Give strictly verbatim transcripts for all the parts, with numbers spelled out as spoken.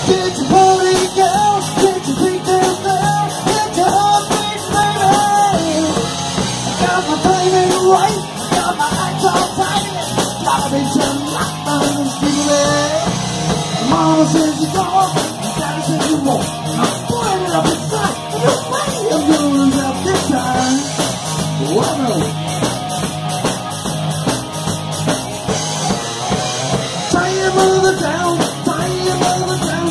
Get your booty, girl. Get your feet down, girl. Get your heartbeat, baby. Got my timing right. Got my act all tight. Gotta be turned like I'm feeling. Mama says you don't. Daddy says you won't. I'm pulling it up inside. No way I'm gonna lose out this time. Whoa. Tie your mother down. Tie your mother down.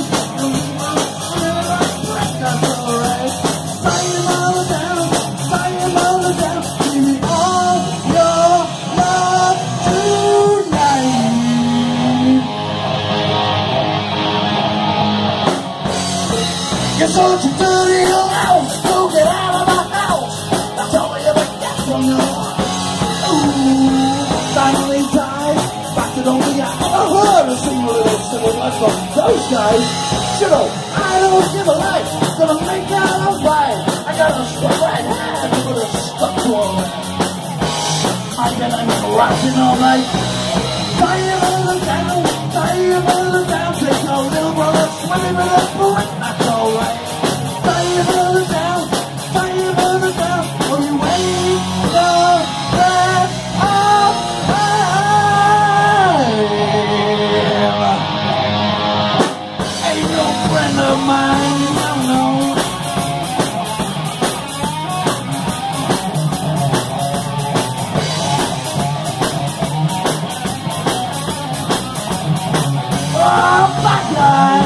That's alright. Tie your mother down. Tie your mother down. Give me all your love tonight. You're such a dirty little house. Go get out of my house. That's all you ever get from you. Ooh, finally died. Back to don't think I ever heard a single little civil life from those guys. You know, I don't give a life. Gonna make out alright. I got a straight right hand with a stuck to all that. I bet I'm rocking all night. Tie your mother down. Tie your mother down. Take your little brother swimming with a brick. That's alright. Tie your mother down. Tie your mother down. Will you wait the rest of time? Ain't no friend of mine, no, no. Oh, black guy.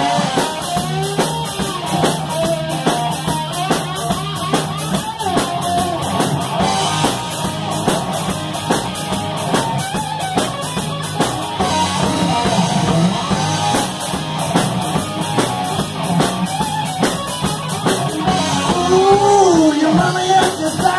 Ooh, your mommy has just